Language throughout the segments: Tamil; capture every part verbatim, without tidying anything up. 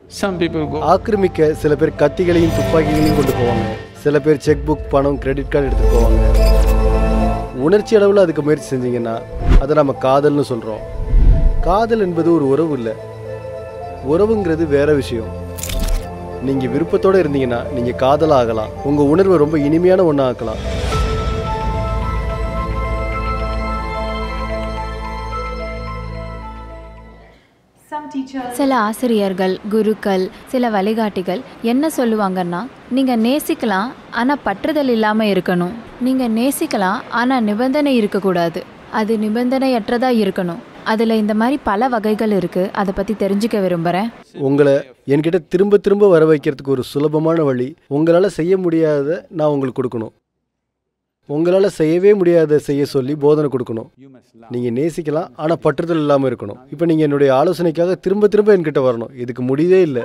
Some people go. ஆக்கிரமிக்க சில பேர் கத்திகளையும் துப்பாக்கிகளையும் கொண்டு போவாங்க. சில பேர் செக் புக், பணம், கிரெடிட் கார்டு எடுத்து போவாங்க. உணர்ச்சி அளவில் அதுக்கு முயற்சி செஞ்சீங்கன்னா அதை நம்ம காதல்னு சொல்கிறோம். காதல் என்பது ஒரு உறவு இல்லை. உறவுங்கிறது வேற விஷயம். நீங்கள் விருப்பத்தோடு இருந்தீங்கன்னா நீங்கள் காதலாக ஆகலாம். உங்கள் உணர்வை ரொம்ப இனிமையான ஒன்றா ஆக்கலாம். சில ஆசிரியர்கள், குருக்கள், சில வழிகாட்டிகள் என்ன சொல்லுவாங்கன்னா, நீங்கள் நேசிக்கலாம் ஆனால் பற்றுதல் இல்லாமல் இருக்கணும். நீங்கள் நேசிக்கலாம் ஆனால் நிபந்தனை இருக்கக்கூடாது. அது நிபந்தனையற்றதாக இருக்கணும். அதில் இந்த மாதிரி பல வகைகள் இருக்குது. அதை பற்றி தெரிஞ்சுக்க விரும்புகிறேன். உங்களை என்கிட்ட திரும்ப திரும்ப வர வைக்கிறதுக்கு ஒரு சுலபமான வழி, உங்களால் செய்ய முடியாத நான் உங்களுக்கு கொடுக்கணும். உங்களால் செய்யவே முடியாத செய்ய சொல்லி போதனை கொடுக்கணும். நீங்கள் நேசிக்கலாம் ஆனால் பற்றுதல் இல்லாமல் இருக்கணும். இப்போ நீங்கள் என்னுடைய ஆலோசனைக்காக திரும்ப திரும்ப என்கிட்ட வரணும். இதுக்கு முடியவே இல்லை.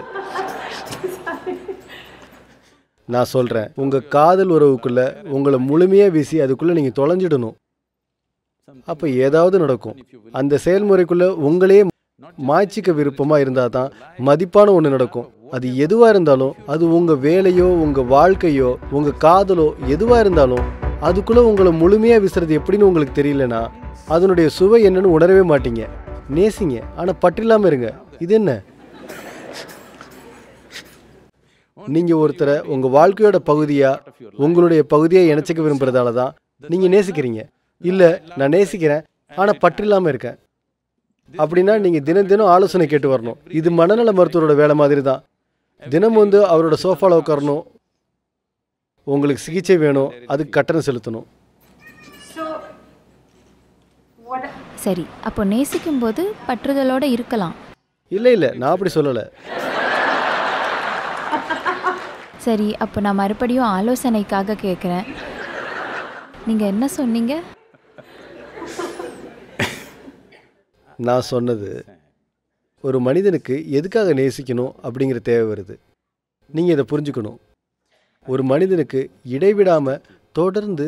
நான் சொல்கிறேன், உங்கள் காதல் உறவுக்குள்ளே உங்களை முழுமையாக வீசி அதுக்குள்ளே நீங்கள் தொலைஞ்சிடணும். அப்போ ஏதாவது நடக்கும். அந்த செயல்முறைக்குள்ளே உங்களையே மாய்ச்சிக்க விருப்பமாக இருந்தால் தான் மதிப்பான ஒன்று நடக்கும். அது எதுவாக இருந்தாலும், அது உங்கள் வேலையோ உங்கள் வாழ்க்கையோ உங்கள் காதலோ எதுவாக இருந்தாலும், அதுக்குள்ளே உங்களை முழுமையாக விசுறது எப்படின்னு உங்களுக்கு தெரியலனா அதனுடைய சுவை என்னன்னு உணரவே மாட்டீங்க. நேசிங்க ஆனால் பற்றில்லாமல் இருங்க. இது என்ன? நீங்கள் ஒருத்தரை உங்கள் வாழ்க்கையோட பகுதியாக உங்களுடைய பகுதியாக இணைச்சிக்க விரும்புகிறதால தான் நீங்கள் நேசிக்கிறீங்க. இல்லை, நான் நேசிக்கிறேன் ஆனால் பற்றில்லாமல் இருக்கேன் அப்படின்னா நீங்கள் தினம் தினம் ஆலோசனை கேட்டு வரணும். இது மனநல மருத்துவரோட வேலை மாதிரி தான். தினம் வந்து அவரோட சோஃபாவில் உட்காரணும். உங்களுக்கு சிகிச்சை வேணும், அதுக்கு கட்டணம் செலுத்தணும். சரி, அப்போ நேசிக்கும் போது பற்றுதலோடு இருக்கலாம். இல்லை இல்லை, நான் அப்படி சொல்லலை. சரி, அப்போ நான் மறுபடியும் ஆலோசனைக்காக கேட்குறேன். நீங்கள் என்ன சொன்னீங்க? நான் சொன்னது, ஒரு மனிதனுக்கு எதுக்காக நேசிக்கணும் அப்படிங்கிற தேவை வருது. நீங்கள் இதை புரிஞ்சுக்கணும். ஒரு மனிதனுக்கு இடைவிடாமல் தொடர்ந்து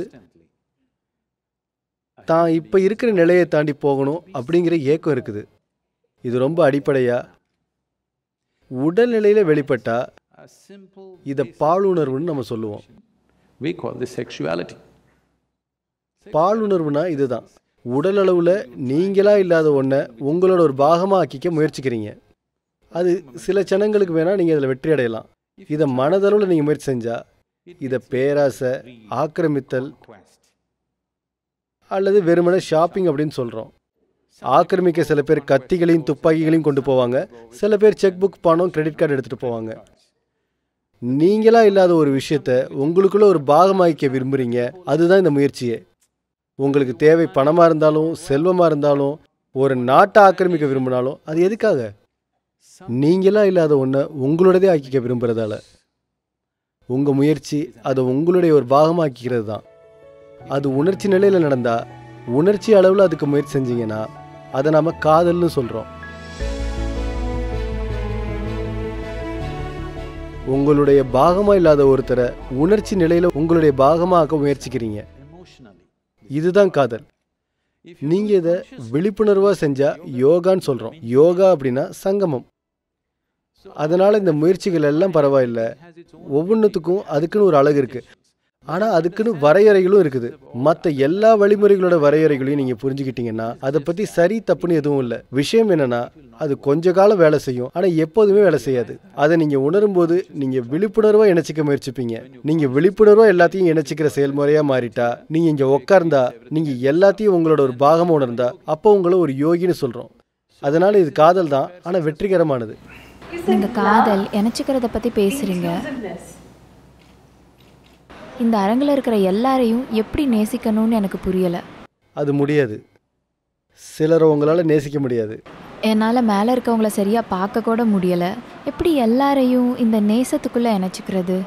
தான் இப்போ இருக்கிற நிலையை தாண்டி போகணும் அப்படிங்கிற ஏக்கம் இருக்குது. இது ரொம்ப அடிப்படையாக உடல்நிலையில் வெளிப்பட்டால் இதை பாலுணர்வுன்னு நம்ம சொல்லுவோம். பாலுணர்வுனா இதுதான். உடல் அளவில் நீங்களாக இல்லாத ஒன்றை உங்களோட ஒரு பாகமாக ஆக்கிக்க முயற்சிக்கிறீங்க. அது சில சனங்களுக்கு வேணால் நீங்கள் அதில் வெற்றி அடையலாம். இதை மனதளவில் நீங்கள் முயற்சி செஞ்சால் இதை பேராசை, ஆக்கிரமித்தல் அல்லது வெறுமனே ஷாப்பிங் அப்படின்னு சொல்கிறோம். ஆக்கிரமிக்க சில பேர் கத்திகளையும் துப்பாக்கிகளையும் கொண்டு போவாங்க. சில பேர் செக் புக், பணம், கிரெடிட் கார்டு எடுத்துகிட்டு போவாங்க. நீங்களாக இல்லாத ஒரு விஷயத்த உங்களுக்குள்ள ஒரு பாகமாகிக்க விரும்புகிறீங்க. அதுதான் இந்த முயற்சியே. உங்களுக்கு தேவை பணமாக இருந்தாலும் செல்வமாக இருந்தாலும் ஒரு நாட்டை ஆக்கிரமிக்க விரும்பினாலும் அது எதுக்காக? நீங்களாக இல்லாத ஒன்றை உங்களோடதே ஆக்கிக்க விரும்புகிறதால. உங்கள் முயற்சி அதை உங்களுடைய ஒரு பாகமாக்கிக்கிறது தான். அது உணர்ச்சி நிலையில் நடந்தால், உணர்ச்சி அளவில் அதுக்கு முயற்சி செஞ்சீங்கன்னா அதை நாம் காதல்னு சொல்கிறோம். உங்களுடைய பாகமாக இல்லாத ஒருத்தரை உணர்ச்சி நிலையில் உங்களுடைய பாகமாக்க முயற்சிக்கிறீங்க. இதுதான் காதல். நீங்கள் இதை விழிப்புணர்வாக செஞ்சால் யோகான்னு சொல்கிறோம். யோகா அப்படின்னா சங்கமம். அதனால் இந்த முயற்சிகள் எல்லாம் பரவாயில்லை. ஒவ்வொன்றுத்துக்கும் அதுக்குன்னு ஒரு அழகு இருக்குது. ஆனால் அதுக்குன்னு வரையறைகளும் இருக்குது. மற்ற எல்லா வழிமுறைகளோட வரையறைகளையும் நீங்கள் புரிஞ்சுக்கிட்டீங்கன்னா அதை பற்றி சரி தப்புன்னு எதுவும் இல்லை. விஷயம் என்னென்னா, அது கொஞ்ச காலம் வேலை செய்யும், ஆனால் எப்போதுமே வேலை செய்யாது. அதை நீங்கள் உணரும்போது நீங்கள் விழிப்புணர்வாக இணைச்சிக்க முயற்சிப்பீங்க. நீங்கள் விழிப்புணர்வாக எல்லாத்தையும் இணைச்சிக்கிற செயல்முறையாக மாறிட்டா, நீங்கள் இங்கே உட்கார்ந்தா, நீங்கள் எல்லாத்தையும் உங்களோட ஒரு பாகமாக உணர்ந்தா, அப்போ உங்களை ஒரு யோகின்னு சொல்கிறோம். அதனால் இது காதல் தான், ஆனால் வெற்றிகரமானது. நீங்கள் காதல் இணைச்சிக்கிறத பற்றி பேசுகிறீங்க. இந்த அரங்கில் இருக்கிற எல்லாரையும் எப்படி நேசிக்கணும்னு எனக்கு புரியலை. அது முடியாது. சிலரை உங்களால் நேசிக்க முடியாது. என்னால் மேலே இருக்கவங்கள சரியாக பார்க்க கூட முடியலை. எப்படி எல்லாரையும் இந்த நேசத்துக்குள்ளே இணைச்சிக்கிறது?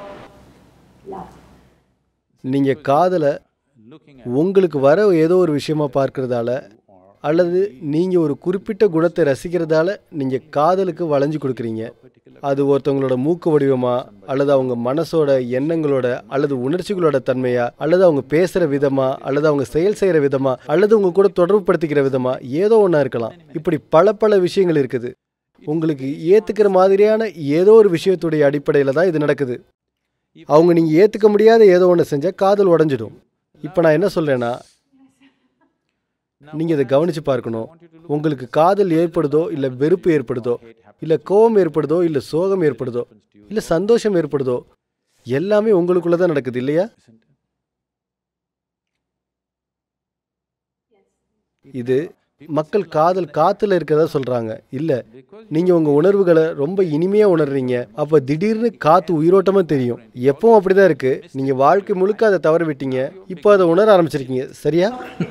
நீங்கள் காதலை உங்களுக்கு வர ஏதோ ஒரு விஷயமா பார்க்கறதால அல்லது நீங்கள் ஒரு குறிப்பிட்ட குணத்தை ரசிக்கிறதால நீங்கள் காதலுக்கு வளைஞ்சு கொடுக்குறீங்க. அது ஒருத்தவங்களோட மூக்கு வடிவமா, அல்லது அவங்க மனசோட எண்ணங்களோட அல்லது உணர்ச்சிகளோட தன்மையா, அல்லது அவங்க பேசுகிற விதமா, அல்லது அவங்க செயல் செய்கிற விதமா, அல்லது உங்க கூட தொடர்பு படுத்திக்கிற விதமா, ஏதோ ஒன்றா இருக்கலாம். இப்படி பல பல விஷயங்கள் இருக்குது. உங்களுக்கு ஏற்றுக்கிற மாதிரியான ஏதோ ஒரு விஷயத்துடைய அடிப்படையில் தான் இது நடக்குது. அவங்க நீங்கள் ஏற்றுக்க முடியாத ஏதோ ஒன்று செஞ்சால் காதல் உடஞ்சிடும். இப்போ நான் என்ன சொல்கிறேன்னா, நீங்கள் இதை கவனித்து பார்க்கணும். உங்களுக்கு காதல் ஏற்படுதோ இல்லை வெறுப்பு ஏற்படுதோ, இல்லை கோபம் ஏற்படுதோ இல்லை சோகம் ஏற்படுதோ, இல்லை சந்தோஷம் ஏற்படுதோ, எல்லாமே உங்களுக்குள்ளே தான் நடக்குது இல்லையா? இது மக்கள் காதல் காத்துல இருக்கிறதா சொல்றாங்க. இல்ல, நீங்க உங்க உணர்வுகளை ரொம்ப இனிமையா உணர்றீங்க. அப்ப திடீர்னு காத்து உயிரோட்டமா தெரியும். எப்பவும் அப்படிதான் இருக்கு. நீங்க வாழ்க்கை முழுக்க அதை தவற விட்டீங்க, இப்போ அதை உணர ஆரம்பிச்சிருக்கீங்க. சரியா?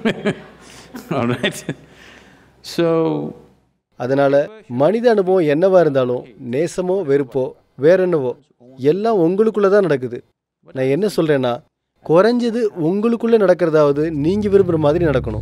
அதனால மனித அனுபவம் என்னவா இருந்தாலும், நேசமோ வெறுப்போ வேற என்னவோ, எல்லாம் உங்களுக்குள்ளதான் நடக்குது. நான் என்ன சொல்றேன்னா, குறைஞ்சது உங்களுக்குள்ள நடக்கிறதாவது நீங்க விரும்புற மாதிரி நடக்கணும்.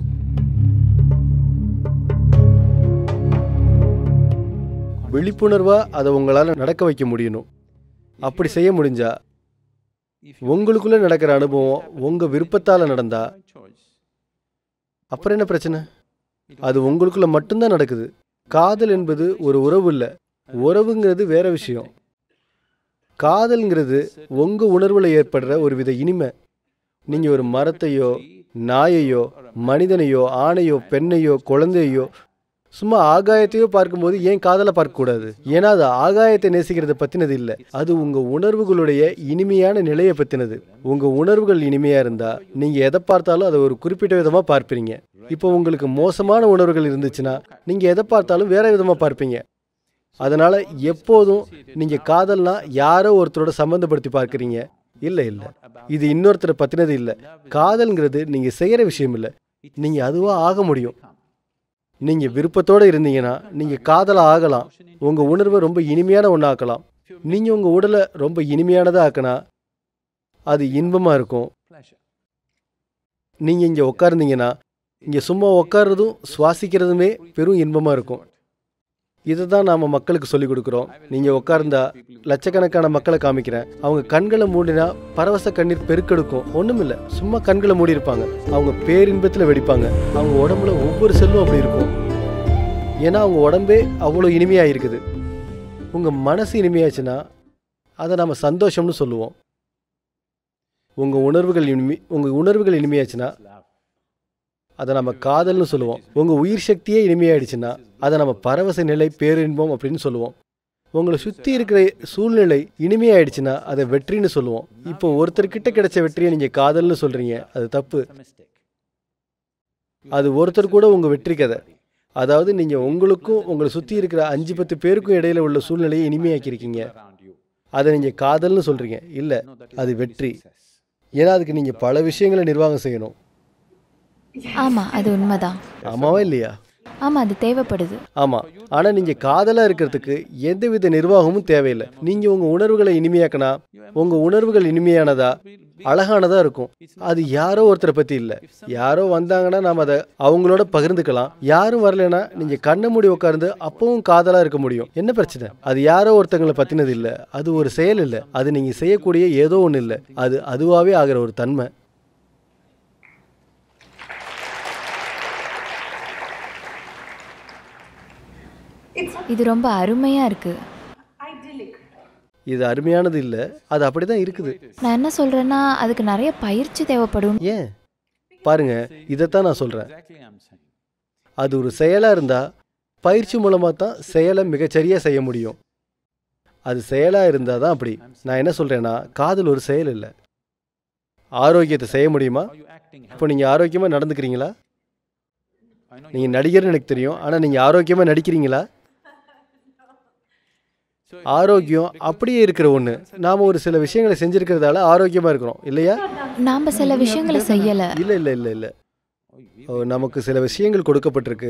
விழிப்புணர்வா அதை உங்களால நடக்க வைக்க முடியணும். அப்படி செய்ய முடிஞ்சா, உங்களுக்குள்ள நடக்கிற அனுபவம் உங்க விருப்பத்தால நடந்தா அப்புறம் என்ன பிரச்சனை? அது உங்களுக்குள்ள மட்டும்தான் நடக்குது. காதல் என்பது ஒரு உறவு இல்லை. உறவுங்கிறது வேற விஷயம். காதல்ங்கிறது உங்க உணர்வுல ஏற்படுற ஒரு வித இனிமை. நீங்க ஒரு மரத்தையோ நாயையோ மனிதனையோ ஆணையோ பெண்ணையோ குழந்தையோ சும்மா ஆகாயத்தையோ பார்க்கும்போது ஏன் காதலை பார்க்கக்கூடாது? ஏன்னா அது ஆகாயத்தை நேசிக்கிறத பற்றினது இல்லை. அது உங்கள் உணர்வுகளுடைய இனிமையான நிலையை பற்றினது. உங்கள் உணர்வுகள் இனிமையாக இருந்தால் நீங்கள் எதை பார்த்தாலும் அதை ஒரு குறிப்பிட்ட விதமாக பார்ப்பீங்க. இப்போ உங்களுக்கு மோசமான உணர்வுகள் இருந்துச்சுன்னா நீங்கள் எதை பார்த்தாலும் வேற விதமாக பார்ப்பீங்க. அதனால் எப்போதும் நீங்கள் காதல்னா யாரோ ஒருத்தரோட சம்மந்தப்படுத்தி பார்க்குறீங்க. இல்லை இல்லை, இது இன்னொருத்தரை பற்றினது இல்லை. காதல்ங்கிறது நீங்கள் செய்கிற விஷயம் இல்லை. நீங்கள் அதுவாக ஆக முடியும். நீங்கள் விருப்பத்தோடு இருந்தீங்கன்னா நீங்கள் காதலாக ஆகலாம். உங்கள் உணர்வை ரொம்ப இனிமையான ஒன்றா ஆக்கலாம். நீங்கள் உங்கள் உடலை ரொம்ப இனிமையானதாக ஆக்கினா அது இன்பமாக இருக்கும். நீங்கள் இங்கே உட்கார்ந்தீங்கன்னா இங்கே சும்மா உட்கார்றதும் சுவாசிக்கிறதுமே பெரும் இன்பமாக இருக்கும். இதை தான் நாம் மக்களுக்கு சொல்லிக் கொடுக்குறோம். நீங்கள் உட்கார்ந்தா லட்சக்கணக்கான மக்களை காமிக்கிறேன். அவங்க கண்களை மூடினா பரவச கண்ணீர் பெருக்கெடுக்கும். ஒன்றும் இல்லை, சும்மா கண்களை மூடி இருப்பாங்க. அவங்க பேரின்பத்தில் வெடிப்பாங்க. அவங்க உடம்புல ஒவ்வொரு செல்லும் அப்படி இருக்கும். ஏன்னா அவங்க உடம்பே அவ்வளோ இனிமையாக இருக்குது. உங்கள் மனசு இனிமையாச்சுன்னா அதை நாம் சந்தோஷம்னு சொல்லுவோம். உங்கள் உணர்வுகள் இனிமை உங்கள் உணர்வுகள் இனிமையாச்சுன்னா அதை நம்ம காதல்னு சொல்லுவோம். உங்கள் உயிர் சக்தியே இனிமையாயிடுச்சுன்னா அதை நம்ம பரவச நிலை பேரின்பம் அப்படின்னு சொல்லுவோம். உங்களை சுற்றி இருக்கிற சூழ்நிலை இனிமையாயிடுச்சுன்னா அதை வெற்றின்னு சொல்லுவோம். இப்போ ஒருத்தர்கிட்ட கிடைச்ச வெற்றியை நீங்கள் காதல்னு சொல்கிறீங்க, அது தப்பு. அது ஒருத்தர் கூட உங்கள் வெற்றி கதை. அதாவது நீங்கள் உங்களுக்கும் உங்களை சுற்றி இருக்கிற அஞ்சு பத்து பேருக்கும் இடையில உள்ள சூழ்நிலையை இனிமையாக்கியிருக்கீங்க. அதை நீங்கள் காதல்னு சொல்கிறீங்க. இல்லை, அது வெற்றி. ஏன்னா அதுக்கு நீங்கள் பல விஷயங்களை நிர்வாகம் செய்யணும். ஆமா, அது உண்மைதான். ஆமாவா இல்லையா? ஆமா, அது தேவைப்படுது. ஆமா, ஆனா நீங்க காதலா இருக்கிறதுக்கு எந்தவித நிர்வாகமும் தேவையில்லை. நீங்க உங்க உணர்வுகளை இனிமையாக்கினா உங்க உணர்வுகள் இனிமையானதா அழகானதா இருக்கும். அது யாரோ ஒருத்தரை பத்தி இல்லை. யாரோ வந்தாங்கன்னா நாம் அதை அவங்களோட பகிர்ந்துக்கலாம். யாரும் வரலைன்னா நீங்க கண்ணை மூடி உட்கார்ந்து அப்பவும் காதலா இருக்க முடியும். என்ன பிரச்சனை? அது யாரோ ஒருத்தங்களை பத்தினது இல்லை. அது ஒரு செயல் இல்லை. அது நீங்க செய்யக்கூடிய ஏதோ ஒன்று இல்லை. அது அதுவாகவே ஆகிற ஒரு தன்மை. இது ரொம்ப அருமையா இருக்கு. இது அருமையானது இல்லை, அது அப்படிதான் இருக்குது. நான் என்ன சொல்றேன்னா, அதுக்கு நிறைய பயிற்சி தேவைப்படும். ஏன் பாருங்க, இதைத்தான் நான் சொல்றேன். அது ஒரு செயலா இருந்தா பயிற்சி மூலமா தான் செயலை மிகச்சரியா செய்ய முடியும். அது செயலா இருந்தா தான் அப்படி. நான் என்ன சொல்றேன்னா, காதல் ஒரு செயல் இல்லை. ஆரோக்கியத்தை செய்ய முடியுமா? இப்போ நீங்க ஆரோக்கியமா நடந்துக்கிறீங்களா? நீங்க நடிகர்னு எனக்கு தெரியும், ஆனா நீங்க ஆரோக்கியமா நடிக்கிறீங்களா? ஆரோக்கியம் அப்படியே இருக்கிற ஒண்ணு. நாம ஒரு சில விஷயங்களை செஞ்சிருக்கிறதால ஆரோக்கியமா இருக்கிறோம் இல்லையா? நாம சில விஷயங்களை செய்யல. இல்ல இல்ல இல்ல இல்ல நமக்கு சில விஷயங்கள் கொடுக்கப்பட்டிருக்கு.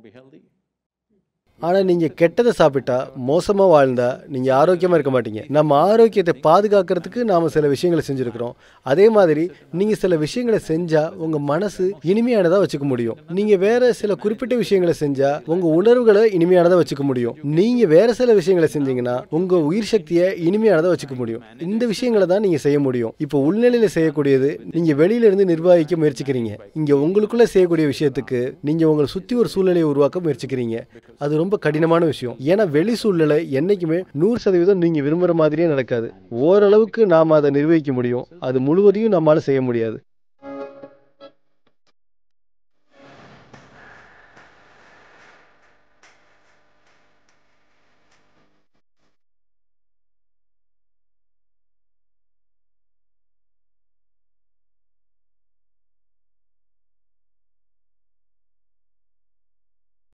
ஆனா நீங்க கெட்டதை சாப்பிட்டா, மோசமா வாழ்ந்தா நீங்க ஆரோக்கியமா இருக்க மாட்டீங்க. நம்ம ஆரோக்கியத்தை பாதுகாக்கிறதுக்கு நாம சில விஷயங்களை செஞ்சிருக்கிறோம். அதே மாதிரி நீங்க சில விஷயங்களை செஞ்சா உங்க மனசு இனிமையானதா வச்சுக்க முடியும். நீங்க வேற சில குறிப்பிட்ட விஷயங்களை செஞ்சா உங்க உணர்வுகளை இனிமையானதா வச்சுக்க முடியும். நீங்க வேற சில விஷயங்களை செஞ்சீங்கன்னா உங்க உயிர் சக்தியை இனிமையானதா வச்சுக்க முடியும். இந்த விஷயங்களை தான் நீங்க செய்ய முடியும். இப்போ உள்நிலையில செய்யக்கூடியது நீங்க வெளியில இருந்து நிர்வகிக்க முயற்சிக்கிறீங்க. இங்க உங்களுக்குள்ள செய்யக்கூடிய விஷயத்துக்கு நீங்க உங்களை சுத்தி ஒரு சூழ்நிலையை உருவாக்க முயற்சிக்கிறீங்க. அது ரொம்ப ரொம்ப கடினமான விஷயம். ஏன்னா வெளி சூழ்நிலை என்னைக்குமே நூறு சதவீதம் நீங்க விரும்புற மாதிரியே நடக்காது. ஓரளவுக்கு நாம அதை நிர்வகிக்க முடியும், அது முழுவதையும் நம்மளால செய்ய முடியாது.